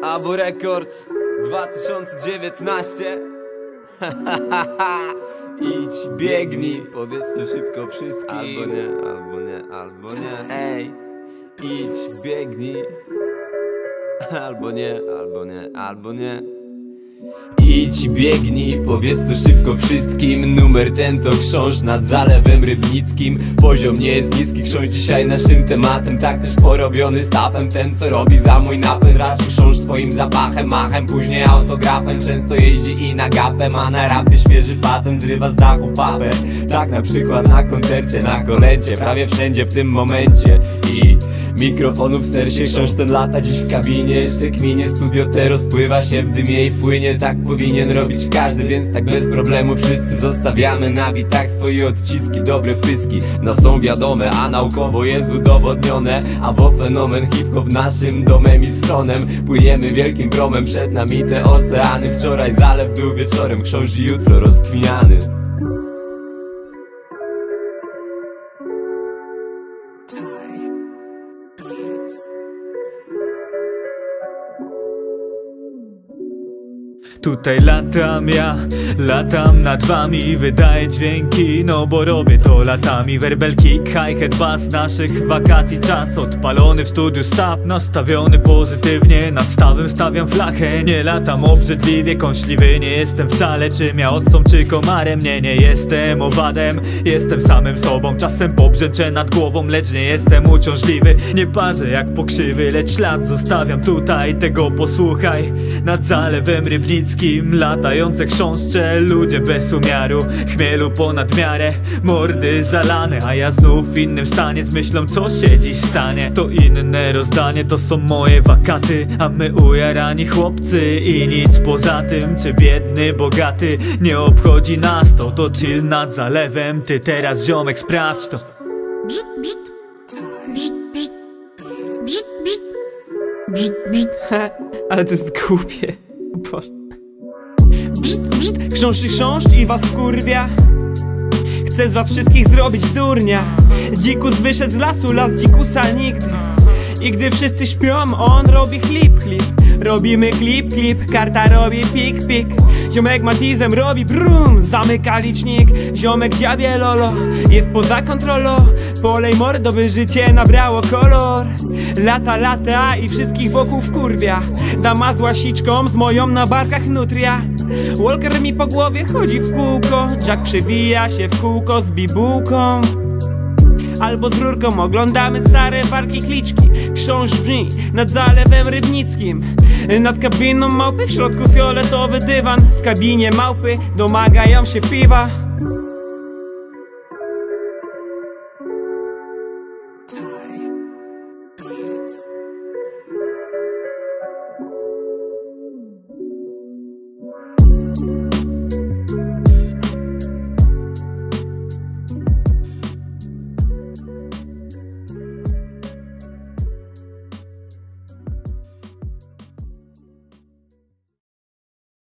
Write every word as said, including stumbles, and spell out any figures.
Abo Records dwa tysiące dziewiętnaście. Idź, biegnij, powiedz to szybko wszystkim. Albo nie, albo nie, albo nie. Ej, idź, biegnij. Albo nie, albo nie, albo nie. Idź, biegnij, powiedz to szybko wszystkim. Numer ten to krząż nad Zalewem Rybnickim. Poziom nie jest niski, krząż dzisiaj naszym tematem. Tak też porobiony stawem, ten co robi za mój napęd. Raczej krząż swoim zapachem, machem, później autografem. Często jeździ i na gapem, a na rapie świeży patent zrywa z dachu papę. Tak na przykład na koncercie, na kolędzie, prawie wszędzie w tym momencie. I mikrofonu w stersie, krząż ten lata dziś w kabinie. Jeszcze kminie, studio te rozpływa się w dymie i płynie. Tak powinien robić każdy, więc tak bez problemu wszyscy zostawiamy na bitach swoje odciski, dobre pyski. No są wiadome, a naukowo jest udowodnione. A bo fenomen hip-hop naszym domem i schronem. Płyniemy wielkim promem, przed nami te oceany. Wczoraj zalew był wieczorem, krząż jutro rozkminiany. Tutaj latam ja, latam nad wami, wydaję dźwięki, no bo robię to latami. Werbelki, hi-hat, bass, naszych wakacji czas. Odpalony w studiu staw, nastawiony pozytywnie. Nad stawem stawiam flachę, nie latam obrzydliwie. Kąśliwy nie jestem wcale, czy miałosą, czy komarem. Nie, nie jestem owadem, jestem samym sobą. Czasem pobrzęczę nad głową, lecz nie jestem uciążliwy. Nie parzę jak pokrzywy, lecz ślad zostawiam tutaj. Tego posłuchaj, nad Zalewem Rybnickim. Latające chrząszcze, ludzie bez umiaru. Chmielu ponad miarę, mordy zalane. A ja znów w innym stanie, z myślą co się dziś stanie. To inne rozdanie, to są moje wakaty. A my ujarani chłopcy i nic poza tym. Czy biedny, bogaty, nie obchodzi nas to. To chill nad zalewem, ty teraz ziomek sprawdź to. Brzyd, brzyd, brzyd, brzyd, brzyd, brzyd, brzyd, brzyd. He, ale to jest głupie. Boże. Brzyd, brzyd, chrząszczy chrząszcz i was wkurwia. Chcę z was wszystkich zrobić durnia. Dzikus wyszedł z lasu, las dzikusa nigdy. I gdy wszyscy śpią, on robi chlip, chlip. Robimy klip, klip, karta robi pik, pik. Ziomek matizem robi brum, zamyka licznik. Ziomek dziabie lolo, jest poza kontrolą. Polej mordo, by życie nabrało kolor. Lata, lata i wszystkich wokół wkurwia. Dama z łasiczką, z moją na barkach nutria. Walker mi po głowie chodzi w kółko. Jack przewija się w kółko z bibułką. Albo z rurką oglądamy stare walki kliczki. Krząż brzmi nad Zalewem Rybnickim. Nad kabiną małpy, w środku fioletowy dywan. W kabinie małpy domagają się piwa.